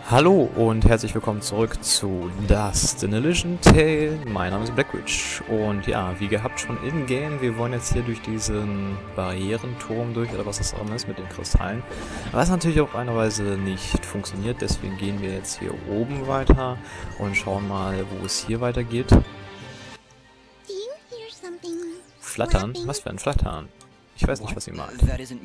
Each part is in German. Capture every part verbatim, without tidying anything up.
Hallo und herzlich willkommen zurück zu Das The Legend Tale. Mein Name ist Blackridge und ja, wie gehabt schon in-game, wir wollen jetzt hier durch diesen Barrierenturm durch, oder was das auch immer ist, mit den Kristallen. Was natürlich auf eine Weise nicht funktioniert, deswegen gehen wir jetzt hier oben weiter und schauen mal, wo es hier weitergeht. Flattern? Was für ein Flattern? Ich weiß nicht, was sie meint.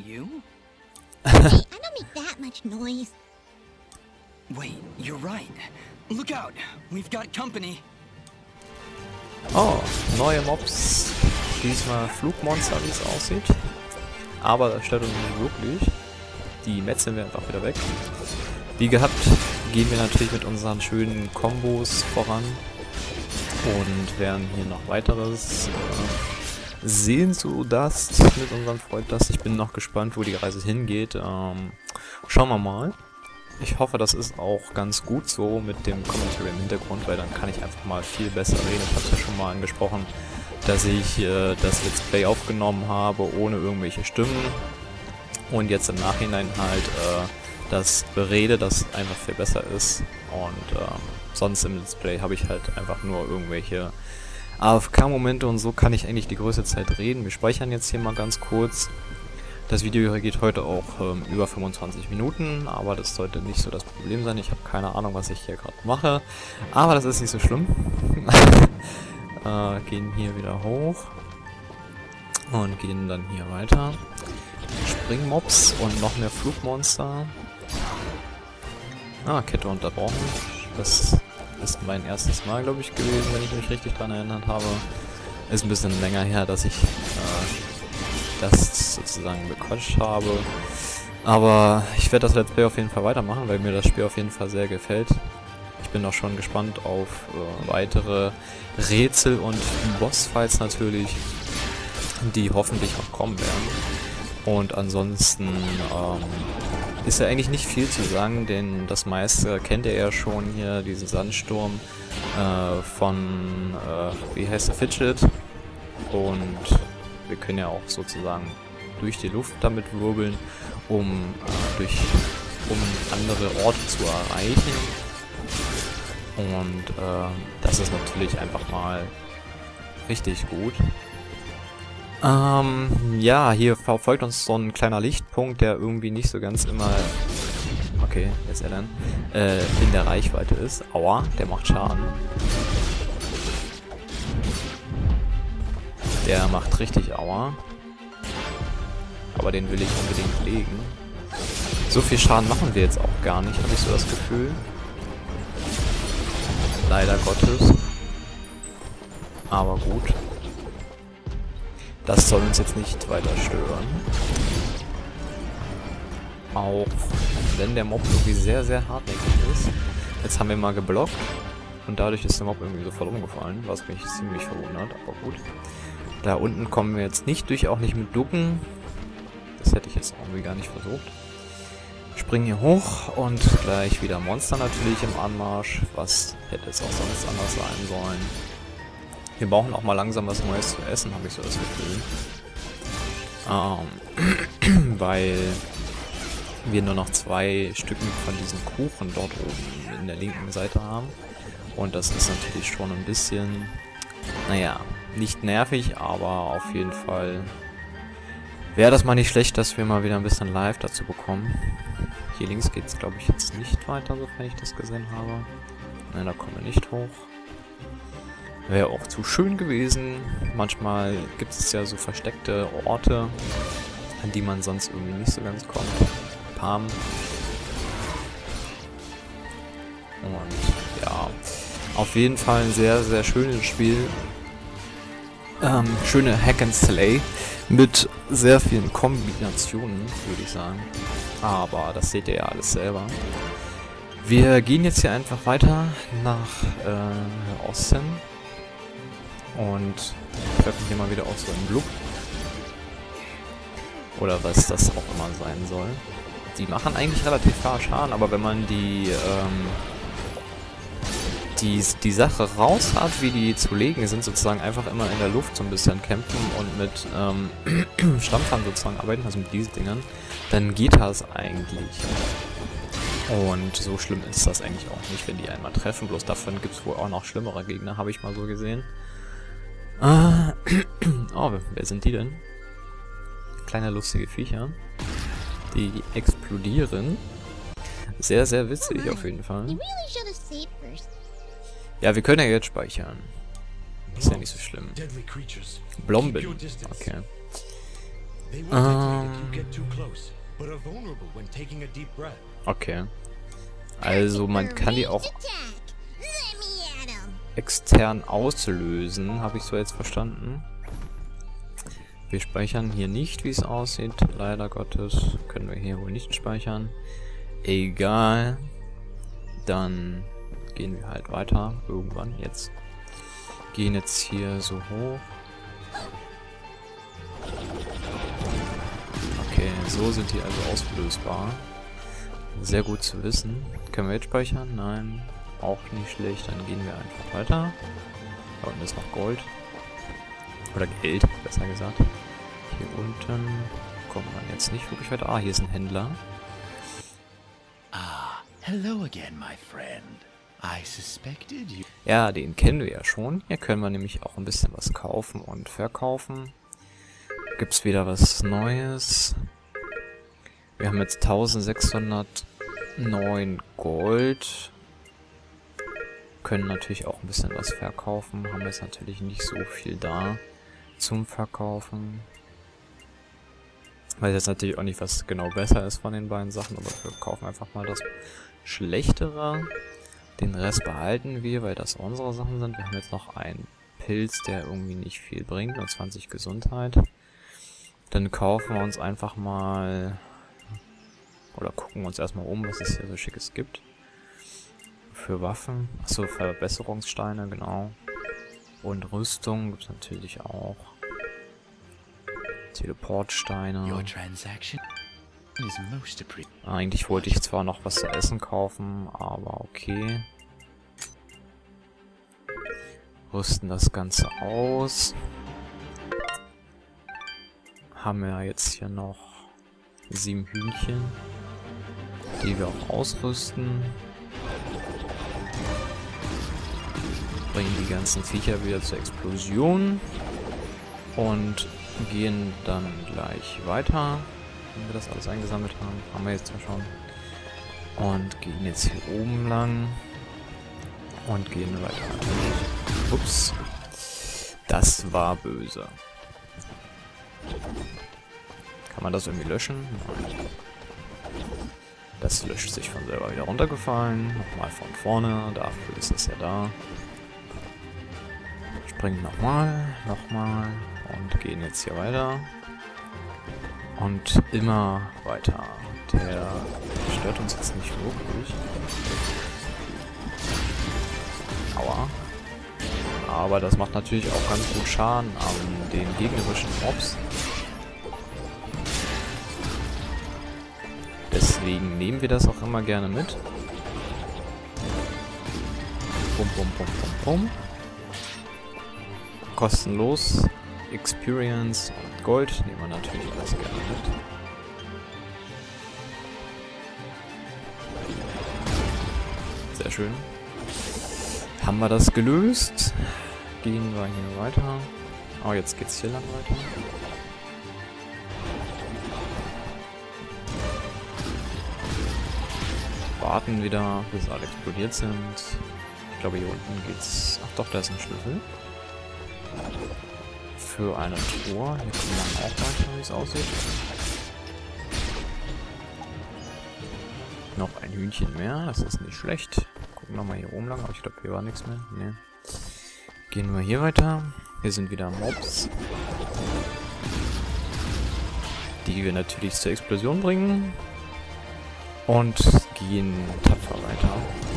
Wait, you're right. Look out! We've got company. Oh, neue Mobs. Diesmal Flugmonster, wie es aussieht. Aber das stört uns nicht wirklich. Die metzeln wir einfach wieder weg. Wie gehabt, gehen wir natürlich mit unseren schönen Kombos voran. Und werden hier noch weiteres äh, sehen zu Dust mit unserem Freund Dust. Ich bin noch gespannt, wo die Reise hingeht. Ähm, schauen wir mal. Ich hoffe, das ist auch ganz gut so mit dem Commentary im Hintergrund, weil dann kann ich einfach mal viel besser reden. Ich habe es ja schon mal angesprochen, dass ich äh, das Let's Play aufgenommen habe, ohne irgendwelche Stimmen. Und jetzt im Nachhinein halt äh, das Berede, das einfach viel besser ist. Und äh, sonst im Let's Play habe ich halt einfach nur irgendwelche A F K-Momente und so kann ich eigentlich die größte Zeit reden. Wir speichern jetzt hier mal ganz kurz. Das Video hier geht heute auch ähm, über fünfundzwanzig Minuten, aber das sollte nicht so das Problem sein. Ich habe keine Ahnung, was ich hier gerade mache, aber das ist nicht so schlimm. äh, gehen hier wieder hoch und gehen dann hier weiter. Springmobs und noch mehr Flugmonster. Ah, Kette unterbrochen. Das ist mein erstes Mal, glaube ich, gewesen, wenn ich mich richtig daran erinnert habe. Ist ein bisschen länger her, dass ich äh, das sozusagen bequatscht habe. Aber ich werde das Let's Play auf jeden Fall weitermachen, weil mir das Spiel auf jeden Fall sehr gefällt. Ich bin auch schon gespannt auf äh, weitere Rätsel und Bossfights natürlich, die hoffentlich auch kommen werden. Und ansonsten ähm, ist ja eigentlich nicht viel zu sagen, denn das meiste kennt ihr ja schon hier, diesen Sandsturm äh, von, äh, wie heißt der, Fidget. Und wir können ja auch sozusagen durch die Luft damit wirbeln, um, äh, durch, um andere Orte zu erreichen. Und äh, das ist natürlich einfach mal richtig gut. Ähm, ja, hier verfolgt uns so ein kleiner Lichtpunkt, der irgendwie nicht so ganz immer, okay, jetzt er dann, äh, in der Reichweite ist. Aua, der macht Schaden. Der macht richtig Aua. Aber den will ich unbedingt legen. So viel Schaden machen wir jetzt auch gar nicht, habe ich so das Gefühl. Leider Gottes. Aber gut. Das soll uns jetzt nicht weiter stören. Auch wenn der Mob irgendwie sehr, sehr hartnäckig ist. Jetzt haben wir mal geblockt. Und dadurch ist der Mob irgendwie sofort umgefallen, was mich ziemlich verwundert, aber gut. Da unten kommen wir jetzt nicht durch, auch nicht mit Ducken. Das hätte ich jetzt irgendwie gar nicht versucht. Springen hier hoch und gleich wieder Monster natürlich im Anmarsch. Was hätte es auch sonst anders sein sollen. Wir brauchen auch mal langsam was Neues zu essen, habe ich so das Gefühl. Ähm, weil wir nur noch zwei Stücken von diesen Kuchen dort oben in der linken Seite haben. Und das ist natürlich schon ein bisschen, naja, nicht nervig, aber auf jeden Fall wäre das mal nicht schlecht, dass wir mal wieder ein bisschen live dazu bekommen. Hier links geht es, glaube ich, jetzt nicht weiter, sofern ich das gesehen habe. Nein, da kommen wir nicht hoch. Wäre auch zu schön gewesen. Manchmal gibt es ja so versteckte Orte, an die man sonst irgendwie nicht so ganz kommt. Palm. Und ja, auf jeden Fall ein sehr, sehr schönes Spiel. Ähm, schöne Hack and Slay mit sehr vielen Kombinationen, würde ich sagen. Aber das seht ihr ja alles selber. Wir gehen jetzt hier einfach weiter nach äh, Osten und treffen hier mal wieder auf so einen Blub. Oder was das auch immer sein soll. Die machen eigentlich relativ klar Schaden, aber wenn man die ähm, Die, die Sache raus hat, wie die zu legen sind, sozusagen einfach immer in der Luft so ein bisschen kämpfen und mit ähm, Stampfern sozusagen arbeiten, also mit diesen Dingern, dann geht das eigentlich. Und so schlimm ist das eigentlich auch nicht, wenn die einmal treffen. Bloß davon gibt es wohl auch noch schlimmere Gegner, habe ich mal so gesehen. Ah, oh, wer sind die denn? Kleine lustige Viecher. Die explodieren. Sehr, sehr witzig auf jeden Fall. Ja, wir können ja jetzt speichern. Ist ja nicht so schlimm. Blomben. Okay. Ähm. Okay. Also man kann die auch extern auslösen, habe ich so jetzt verstanden. Wir speichern hier nicht, wie es aussieht. Leider Gottes können wir hier wohl nicht speichern. Egal. Dann gehen wir halt weiter. Irgendwann jetzt. Gehen jetzt hier so hoch. Okay, so sind die also auslösbar. Sehr gut zu wissen. Können wir jetzt speichern? Nein. Auch nicht schlecht. Dann gehen wir einfach weiter. Da unten ist noch Gold. Oder Geld, besser gesagt. Hier unten kommt man jetzt nicht wirklich weiter. Ah, hier ist ein Händler. Ah, hello again, my friend. I suspected you. Ja, den kennen wir ja schon. Hier können wir nämlich auch ein bisschen was kaufen und verkaufen. Gibt's wieder was Neues. Wir haben jetzt eintausendsechshundertneun Gold. Können natürlich auch ein bisschen was verkaufen. Haben jetzt natürlich nicht so viel da zum Verkaufen. Weiß jetzt natürlich auch nicht, was genau besser ist von den beiden Sachen, aber wir kaufen einfach mal das Schlechtere. Den Rest behalten wir, weil das unsere Sachen sind. Wir haben jetzt noch einen Pilz, der irgendwie nicht viel bringt, nur zwanzig Gesundheit. Dann kaufen wir uns einfach mal, oder gucken uns erstmal um, was es hier so Schickes gibt. Für Waffen, achso, Verbesserungssteine, genau. Und Rüstung gibt es natürlich auch. Teleportsteine. Your transaction is most appreciated. Eigentlich wollte ich zwar noch was zu essen kaufen, aber okay. Rüsten das Ganze aus. Haben wir jetzt hier noch sieben Hühnchen, die wir auch ausrüsten. Bringen die ganzen Viecher wieder zur Explosion. Und gehen dann gleich weiter, wenn wir das alles eingesammelt haben. Haben wir jetzt ja schon. Und gehen jetzt hier oben lang. Und gehen weiter. Ups. Das war böse. Kann man das irgendwie löschen? Nein. Das löscht sich von selber wieder runtergefallen. Nochmal von vorne. Dafür ist es ja da. Springen nochmal. Nochmal. Und gehen jetzt hier weiter. Und immer weiter. Der stört uns jetzt nicht wirklich. Aua. Aber das macht natürlich auch ganz gut Schaden an den gegnerischen Mobs. Deswegen nehmen wir das auch immer gerne mit. Bum, bum, bum, bum, bum. Kostenlos. Experience und Gold nehmen wir natürlich alles gerne mit. Sehr schön. Haben wir das gelöst? Gehen wir hier weiter. Oh, jetzt geht's hier lang weiter. Warten wieder, bis alle explodiert sind. Ich glaube, hier unten geht's... Ach doch, da ist ein Schlüssel. Für eine Truhe. Hier kann man auch weiter, wie es aussieht. Noch ein Hühnchen mehr, das ist nicht schlecht. Gucken wir mal hier oben lang, aber ich glaube, hier war nichts mehr. Nee. Gehen wir hier weiter. Hier sind wieder Mobs. Die wir natürlich zur Explosion bringen. Und gehen tapfer weiter.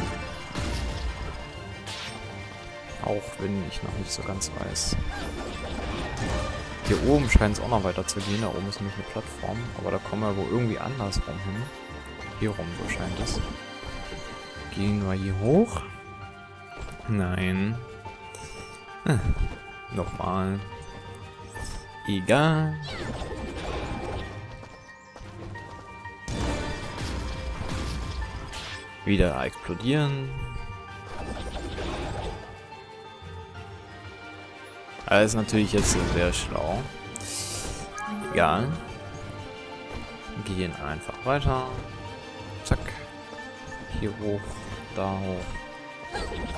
Auch wenn ich noch nicht so ganz weiß. Hier oben scheint es auch noch weiter zu gehen. Da oben ist nämlich eine Plattform. Aber da kommen wir wohl irgendwie andersrum hin. Hier rum, so scheint es. Gehen wir hier hoch? Nein. Hm. Nochmal. Egal. wieder explodieren. Alles natürlich jetzt sehr schlau. Egal. Gehen einfach weiter. Zack. Hier hoch, da hoch.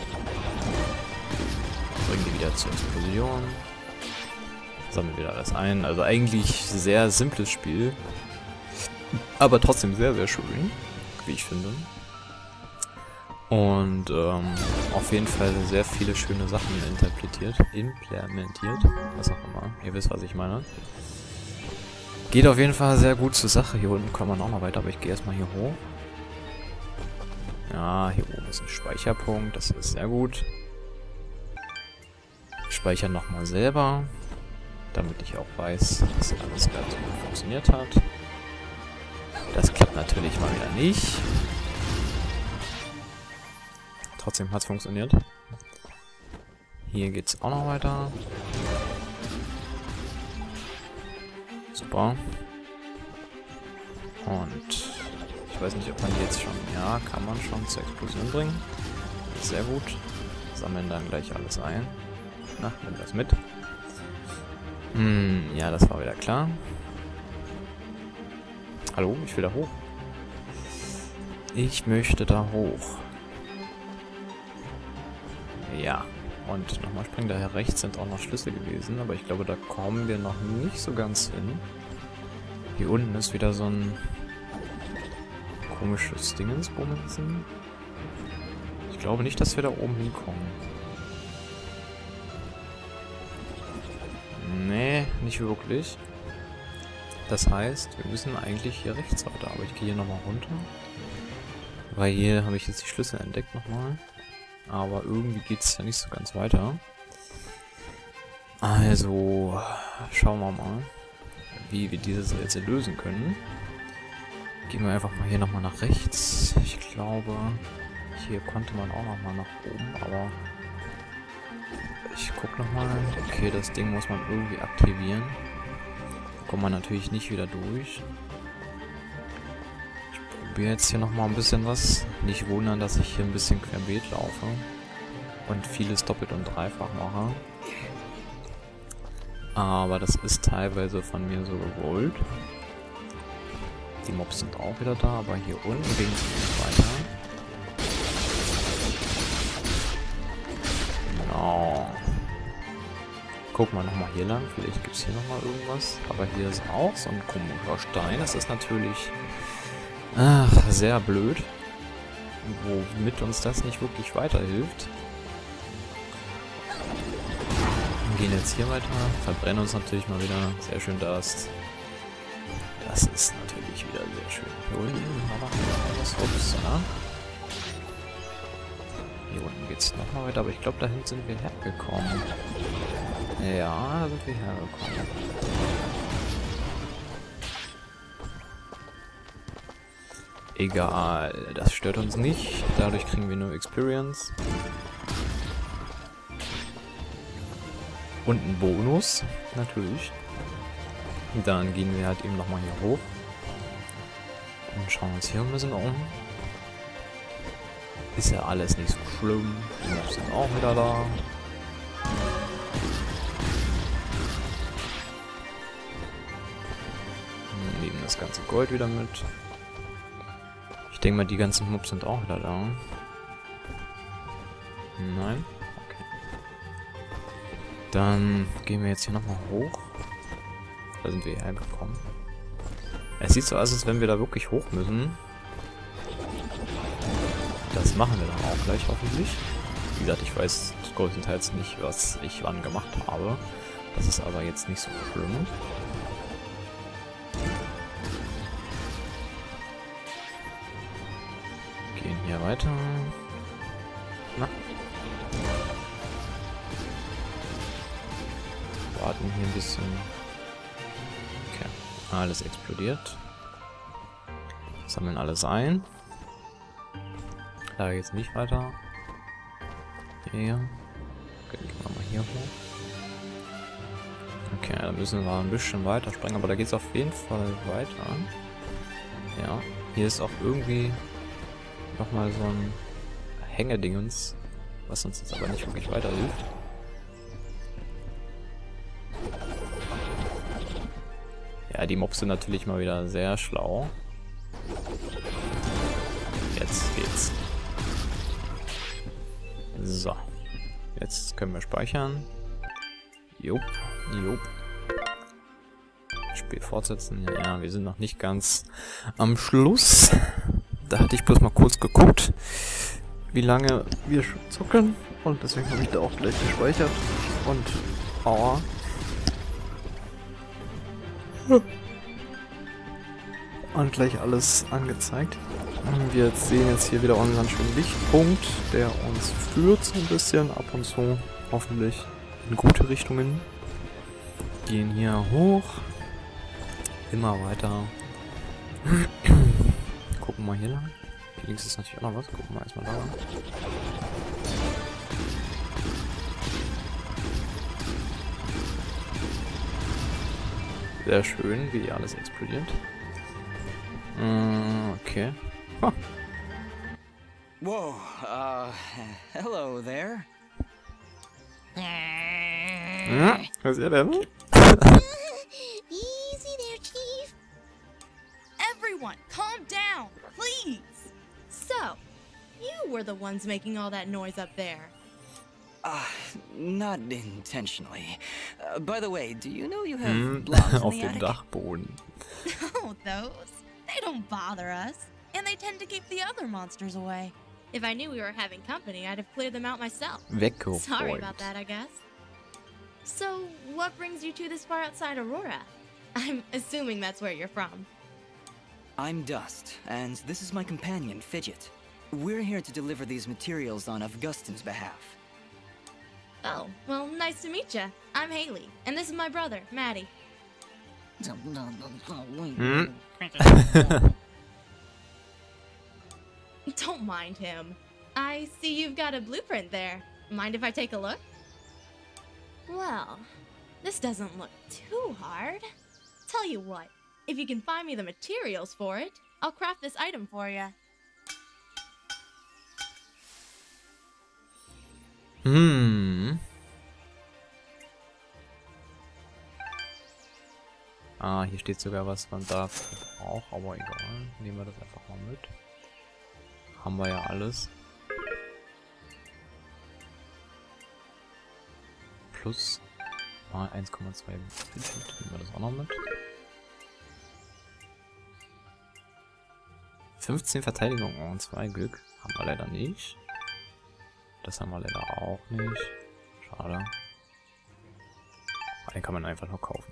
Bringen die wieder zur Explosion. Sammeln wieder alles ein. Also eigentlich sehr simples Spiel. Aber trotzdem sehr, sehr schön. Wie ich finde. Und ähm, auf jeden Fall sehr viele schöne Sachen interpretiert, implementiert, was auch immer. Ihr wisst, was ich meine. Geht auf jeden Fall sehr gut zur Sache. Hier unten kann man auch noch weiter, aber ich gehe erstmal hier hoch. Ja, hier oben ist ein Speicherpunkt, das ist sehr gut. Speichern nochmal selber, damit ich auch weiß, dass alles ganz gut funktioniert hat. Das klappt natürlich mal wieder nicht. Trotzdem hat es funktioniert. Hier geht es auch noch weiter. Super. Und ich weiß nicht, ob man die jetzt schon... Ja, kann man schon zur Explosion bringen. Sehr gut. Sammeln dann gleich alles ein. Na, nimm das mit. Hm, ja, das war wieder klar. Hallo, ich will da hoch. Ich möchte da hoch. Ja, und nochmal springen. Daher rechts sind auch noch Schlüssel gewesen, aber ich glaube, da kommen wir noch nicht so ganz hin. Hier unten ist wieder so ein komisches Dingensbummensen. Ich glaube nicht, dass wir da oben hinkommen. Nee, nicht wirklich. Das heißt, wir müssen eigentlich hier rechts weiter, aber ich gehe hier nochmal runter. Weil hier habe ich jetzt die Schlüssel entdeckt nochmal. Aber irgendwie geht es ja nicht so ganz weiter. Also, schauen wir mal, wie wir dieses jetzt lösen können. Gehen wir einfach mal hier nochmal nach rechts. Ich glaube, hier konnte man auch nochmal nach oben, aber ich gucke nochmal. Okay, das Ding muss man irgendwie aktivieren. Da kommt man natürlich nicht wieder durch. Ich probiere jetzt hier nochmal ein bisschen was. Nicht wundern, dass ich hier ein bisschen querbeet laufe und vieles doppelt und dreifach mache. Aber das ist teilweise von mir so gewollt. Die Mobs sind auch wieder da, aber hier unten ging es nicht weiter. Genau. Guck mal nochmal hier lang, vielleicht gibt es hier nochmal irgendwas. Aber hier ist auch so ein komischer Stein. Das ist natürlich ach, sehr blöd. Womit uns das nicht wirklich weiterhilft. Wir gehen jetzt hier weiter, verbrennen uns natürlich mal wieder. Sehr schön Dust. Das ist natürlich wieder sehr schön. Hier unten haben wir noch was. Ups, ja. Hier unten geht es nochmal weiter, aber ich glaube, dahin sind wir hergekommen. Ja, da sind wir hergekommen. Egal, das stört uns nicht. Dadurch kriegen wir nur Experience. Und einen Bonus, natürlich. Dann gehen wir halt eben nochmal hier hoch. Und schauen uns hier ein bisschen um. Ist ja alles nicht so schlimm. Die Mobs sind auch wieder da. Wir nehmen das ganze Gold wieder mit. Ich denke mal, die ganzen Mobs sind auch wieder da. Nein? Okay. Dann gehen wir jetzt hier nochmal hoch. Da sind wir hergekommen. Es sieht so aus, als wenn wir da wirklich hoch müssen. Das machen wir dann auch gleich hoffentlich. Wie gesagt, ich weiß größtenteils nicht, was ich wann gemacht habe. Das ist aber jetzt nicht so schlimm. Gehen hier weiter. Na. Warten hier ein bisschen. Okay. Alles explodiert. Sammeln alles ein. Da geht's nicht weiter. Hier. Okay, gehen wir mal hier hoch. Okay, da müssen wir ein bisschen weiter springen, aber da geht's auf jeden Fall weiter. Ja, hier ist auch irgendwie Nochmal so ein Hängedingens, was uns jetzt aber nicht wirklich weiterhilft. Ja, die Mobs sind natürlich mal wieder sehr schlau. Jetzt geht's. So. Jetzt können wir speichern. Jupp, jupp. Spiel fortsetzen. Ja, wir sind noch nicht ganz am Schluss. Da hatte ich bloß mal kurz geguckt, wie lange wir schon zocken. Und deswegen habe ich da auch gleich gespeichert. Und oh. Und gleich alles angezeigt. Wir sehen jetzt hier wieder unseren schönen Lichtpunkt, der uns führt so ein bisschen ab und zu. Hoffentlich in gute Richtungen. Gehen hier hoch. Immer weiter. Gucken wir mal hier lang. Hier links ist natürlich auch noch was. Gucken wir erstmal da lang. Sehr schön, wie alles explodiert. Mm, okay. Huh. Whoa, uh, hello there. Ja, was ist er denn? Easy there, Chief. Everyone, calm down, please. So, you were the ones making all that noise up there. Uh, not intentionally. Uh, by the way, do you know you have Hm, blocks in auf the dem attic? Dachboden. Oh, those. They don't bother us. And they tend to keep the other monsters away. If I knew we were having company, I'd have cleared them out myself. Weggeräumt. Sorry about that, I guess. So, what brings you to this far outside Aurora? I'm assuming that's where you're from. I'm Dust, and this is my companion, Fidget. We're here to deliver these materials on Augustin's behalf. Oh, well, nice to meet you. I'm Haley, and this is my brother, Maddie. Hm? Don't mind him. I see you've got a blueprint there. Mind if I take a look? Well, this doesn't look too hard. Tell you what, if you can find me the materials for it, I'll craft this item for you. Hm. Ah, hier steht sogar, was man dafür braucht, aber egal. Nehmen wir das einfach mal mit. Haben wir ja alles. Plus mal eins Komma zwei Bildschirm. Nehmen wir das auch noch mit. fünfzehn Verteidigung und zwei Glück. Haben wir leider nicht. Das haben wir leider auch nicht. Schade. Den kann man einfach nur kaufen.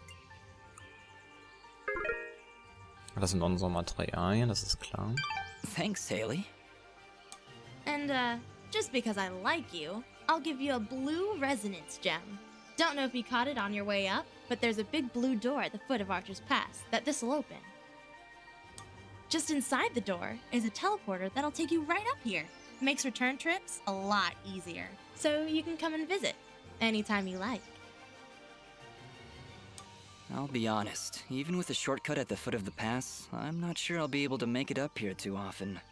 Das sind unsere Materialien, das ist klar. Thanks, Haley. And, uh, just because I like you, I'll give you a blue resonance gem. Don't know if you caught it on your way up, but there's a big blue door at the foot of Archer's Pass that this'll open. Just inside the door is a teleporter that'll take you right up here. Makes return trips a lot easier. So you can come and visit anytime you like. I'll be honest, even with a shortcut at the foot of the pass, I'm not sure I'll be able to make it up here too often.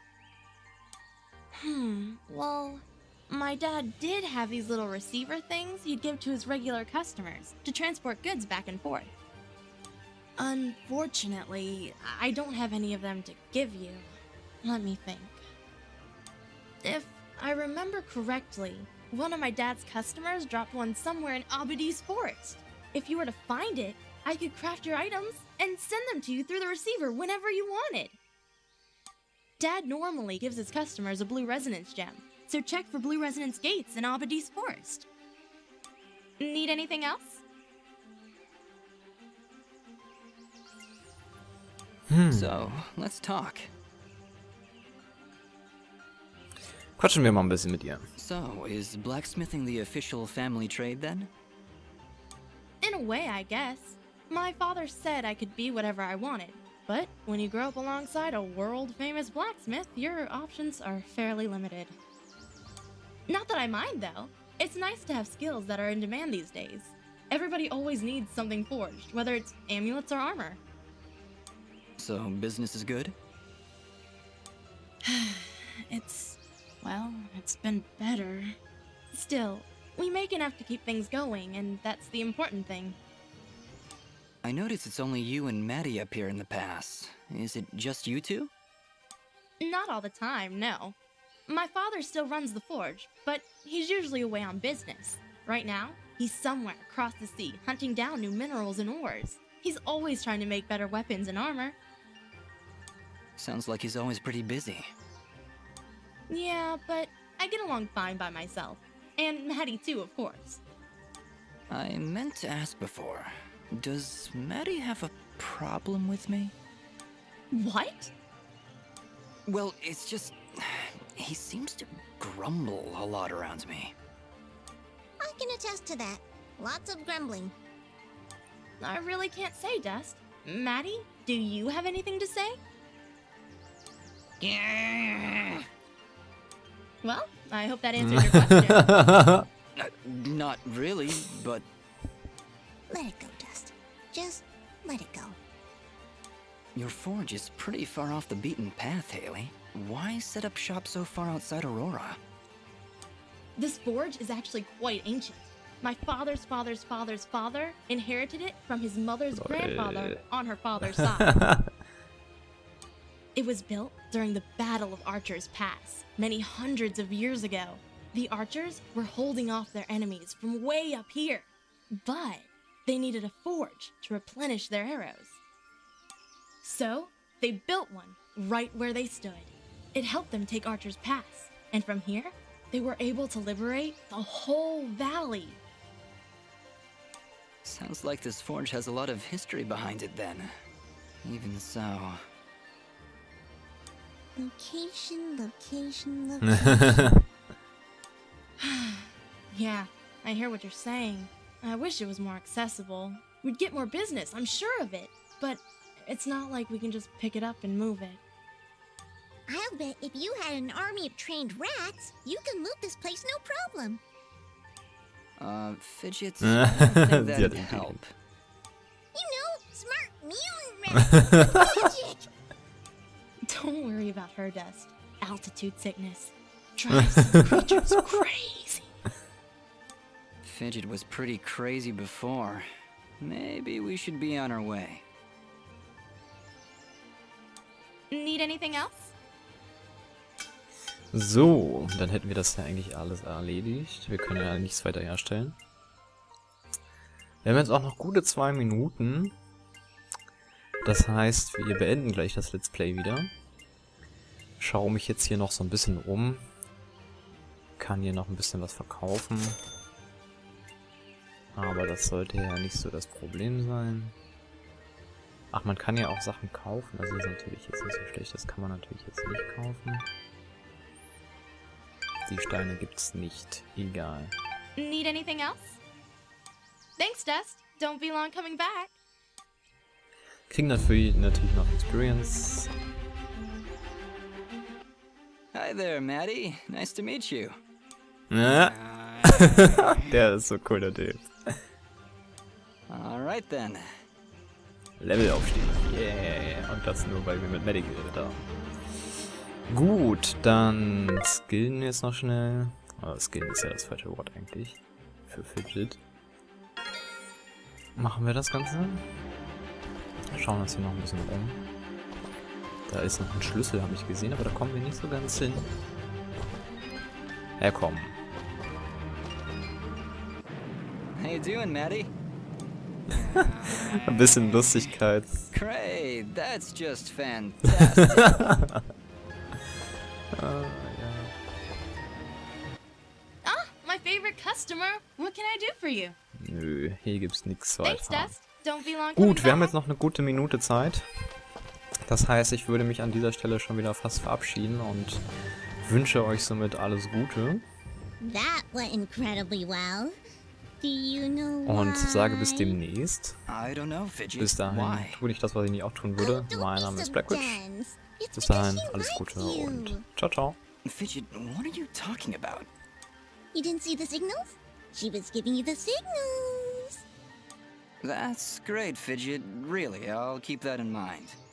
Hmm, well, my dad did have these little receiver things he'd give to his regular customers to transport goods back and forth. Unfortunately, I don't have any of them to give you. Let me think. If I remember correctly, one of my dad's customers dropped one somewhere in Abadi's forest. If you were to find it, I could craft your items and send them to you through the receiver whenever you wanted. Dad normally gives his customers a blue resonance gem, so check for blue resonance gates in Abadi's forest. Need anything else? Hm. So, let's talk. Quatschen wir mal ein bisschen mit ihr. So, is blacksmithing the official family trade then? In a way, I guess. My father said I could be whatever I wanted. But when you grow up alongside a world-famous blacksmith, your options are fairly limited. Not that I mind, though. It's nice to have skills that are in demand these days. Everybody always needs something forged, whether it's amulets or armor. So, business is good? It's, well, it's been better. Still, we make enough to keep things going, and that's the important thing. I notice it's only you and Maddie up here in the pass. Is it just you two? Not all the time, no. My father still runs the forge, but he's usually away on business. Right now, he's somewhere across the sea hunting down new minerals and ores. He's always trying to make better weapons and armor. Sounds like he's always pretty busy. Yeah, but I get along fine by myself. And Maddie too, of course. I meant to ask before. Does Maddie have a problem with me? What? Well, it's just... he seems to grumble a lot around me. I can attest to that. Lots of grumbling. I really can't say, Dust. Maddie, do you have anything to say? Yeah. Well, I hope that answered your question. Uh, not really, but... Let it go, Dust. Just let it go. Your forge is pretty far off the beaten path, Haley. Why set up shop so far outside Aurora? This forge is actually quite ancient. My father's father's father's father inherited it from his mother's grandfather on her father's side. It was built during the Battle of Archer's Pass, many hundreds of years ago. The archers were holding off their enemies from way up here, but they needed a forge to replenish their arrows. So, they built one right where they stood. It helped them take Archer's Pass, and from here, they were able to liberate the whole valley. Sounds like this forge has a lot of history behind it then. Even so... Location, location, location. Yeah, I hear what you're saying. I wish it was more accessible. We'd get more business, I'm sure of it. But it's not like we can just pick it up and move it. I'll bet if you had an army of trained rats, you can loot this place no problem. Uh, Fidget, I don't think that'd help. You know, smart mutant rats. Fidget. Don't worry about her, Dust. Altitude sickness drives some creatures crazy. Fidget was pretty crazy before. Maybe we should be on our way. Need anything else? So, dann hätten wir das ja eigentlich alles erledigt. Wir können ja nichts weiter herstellen. Wir haben jetzt auch noch gute zwei Minuten. Das heißt, wir beenden gleich das Let's Play wieder. Schaue mich jetzt hier noch so ein bisschen um. Kann hier noch ein bisschen was verkaufen. Aber das sollte ja nicht so das Problem sein. Ach, man kann ja auch Sachen kaufen. Das ist natürlich jetzt nicht so schlecht. Das kann man natürlich jetzt nicht kaufen. Die Steine gibt's nicht. Egal. Need anything else? Thanks, Dust. Don't be long coming back. Kriegen dafür natürlich noch Experience. Hi there, Maddie. Nice to meet you. Ja. Der ist so cool, der Typ. Alright then. Levelaufstieg. Yeah. Und das nur, weil wir mit Maddie geredet haben. Gut, dann skillen wir jetzt noch schnell. Aber skillen ist ja das falsche Wort eigentlich. Für Fidget. Machen wir das Ganze. Schauen uns hier noch ein bisschen um. Da ist noch ein Schlüssel, habe ich gesehen, aber da kommen wir nicht so ganz hin. Ja, komm. How you doing, Maddie? Ein bisschen Lustigkeit. Great, that's just fantastic. Ah, ja. Ah, my favorite customer. What can I do for you? Nö, hier gibt's nichts Thanks, weiter. Dust. Don't be long coming Gut, wir haben back. jetzt noch eine gute Minute Zeit. Das heißt, ich würde mich an dieser Stelle schon wieder fast verabschieden und wünsche euch somit alles Gute. That went incredibly well. Do you know Und why? sage bis demnächst. I don't know, Fidget. Bis dahin Why? tue ich das, was ich nicht auch tun würde. Oh, don't Mein be Name ist so Blackwitch. dense. It's Bis because dahin, she alles likes Gute you. und ciao, ciao. Fidget, what are you talking about? You didn't see the signals? She was giving you the signals. That's great, Fidget. Really, I'll keep that in mind.